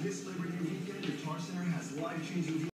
This Labor Day weekend, Guitar Center has life-changing